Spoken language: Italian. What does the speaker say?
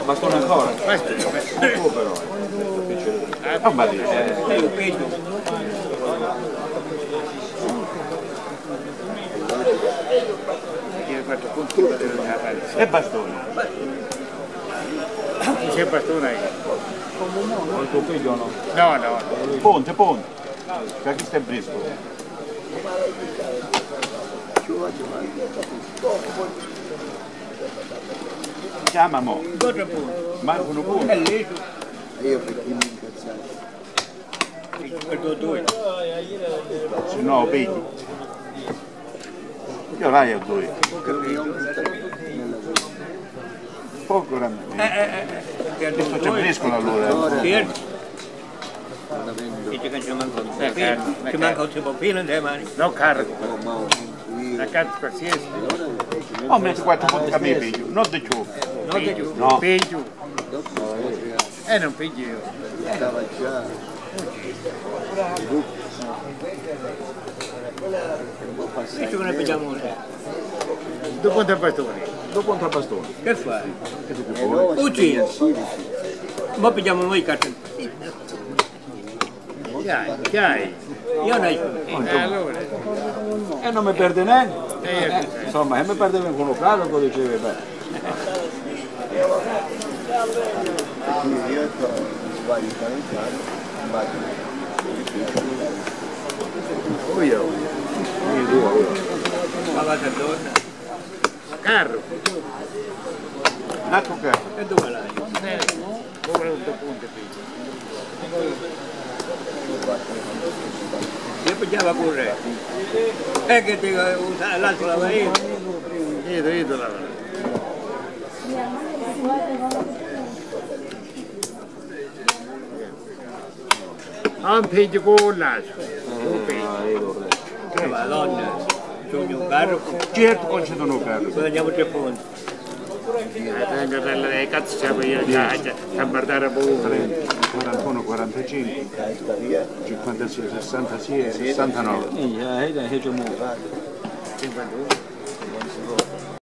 Bastone ancora? Questo è Un po' però. Non va di un peso. Tiene 4 punti per la parte. E bastone? C'è bastone aí. Il tuo figlio no? No, no. Ponte, ponte. Che chi stai brisco? Chiama mo. 4 punti. Mancano punti. È lì. Io perché mi incazzare. Perdo 2. Se no pigli. Io vai a due. Poco grande. Questo c'è briscono allora. Certo. Dice che ci manca un tipo fino in mani. No carico. La cazzo qualsiasi. Ho messo 4 punti a me piglio, non di più. Non di giù. No. Peggio. Non peggio io. Stava già. Questo che ne pigliamo ora. 2 punti a bastone. 2 punti a bastone. Che fai? Che tu che vuoi? Uccidi. Ma pigliamo noi cazzo. Chiai. Io non allora. E non mi perde neanche. Insomma, e mi perde neanche uno caro, come diceva bene. Io sbaglio calentare, Ma va a torna. Carro. Ecco che. E dove l'hai? Come 2 punti io pigliava pure. E che ti usa l'altro lavoro io. Io lavoro. Un peggio con l'altro. Madonna, sogno un carro. Certo concedono un carro. Poi andiamo 3 punti. Tengo delle cazzo c'è io a guardare pure. 41, 45, 56, 66, 69. 51.